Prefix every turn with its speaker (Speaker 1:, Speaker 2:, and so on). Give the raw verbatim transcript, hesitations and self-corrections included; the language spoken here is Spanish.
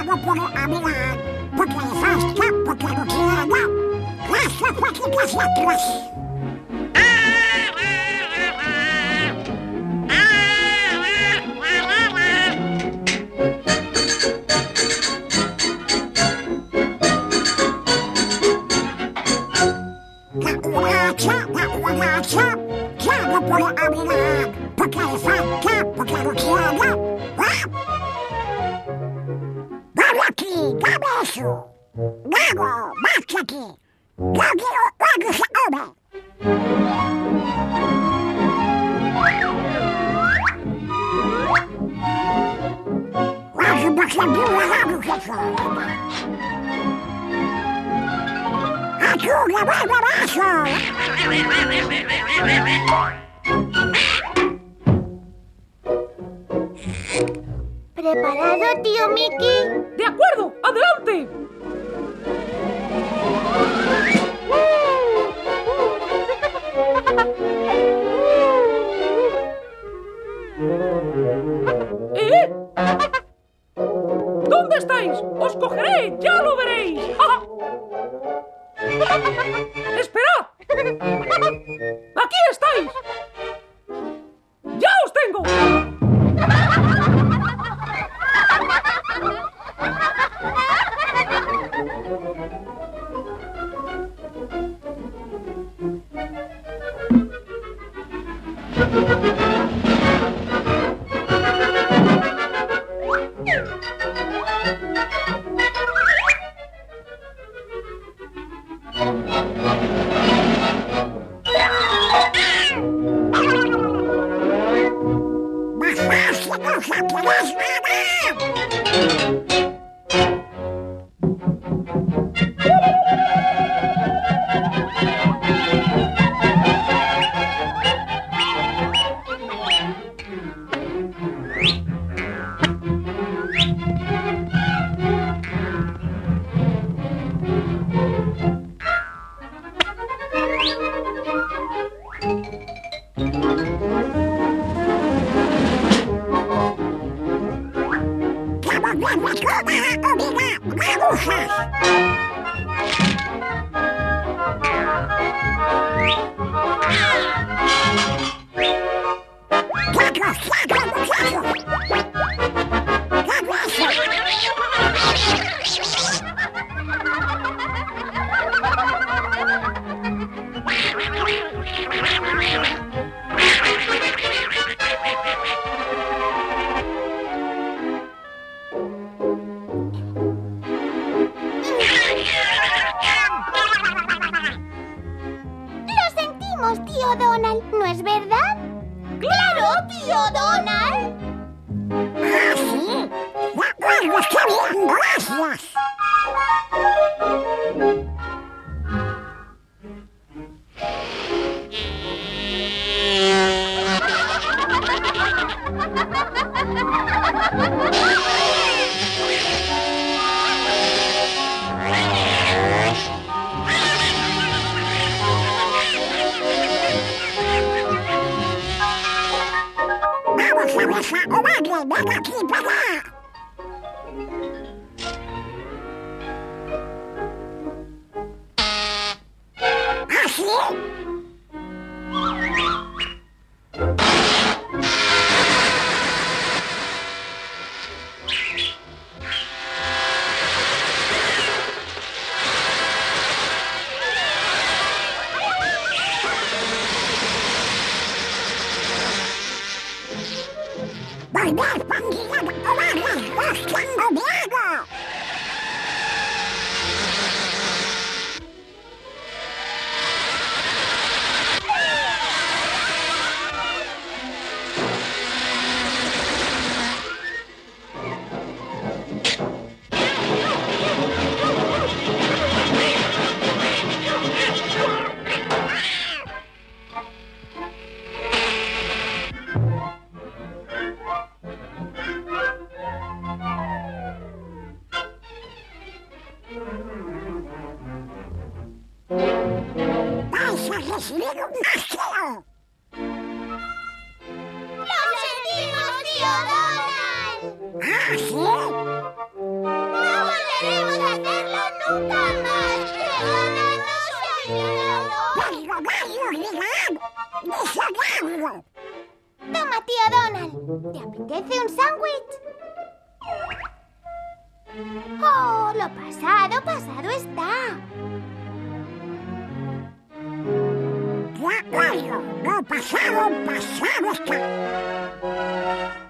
Speaker 1: Chiaro por habilidad, porque le falta, porque lo quiero. Gracias por tu vosotros. La uracha, la uracha, chiaro por habilidad, porque le falta, porque lo quiero. Dame aquí, dame eso. Luego, más aquí. Luego, luego se come. Luego, más la dura, luego que soy. ¡Ayuda, vuelve vaso!
Speaker 2: ¿Preparado, tío Mickey?
Speaker 3: ¡De acuerdo! ¡Adelante! ¿Eh? ¿Dónde estáis? ¡Os cogeré! ¡Ya lo veréis! ¡Esperad! ¡Aquí estáis! ¡Ya os tengo!
Speaker 2: Tío Donald, ¿no es verdad? ¡Claro, tío Donald!
Speaker 1: ¡Ah, sí! ¡De acuerdo, está bien! ¡Gracias! ¡Ven aquí para acá! ¿Ah, sí? ¡Volver, pandilla de cobardes! ¡Los tengo miedo! ¡Vais a recibir un castigo!
Speaker 2: ¡Lo sentimos, tío Donald!
Speaker 1: ¿Ah, sí? Desayuno.
Speaker 2: Toma, tío Donald. ¿Te apetece un sándwich? Oh, lo pasado, pasado está.
Speaker 1: De acuerdo, lo pasado, pasado está.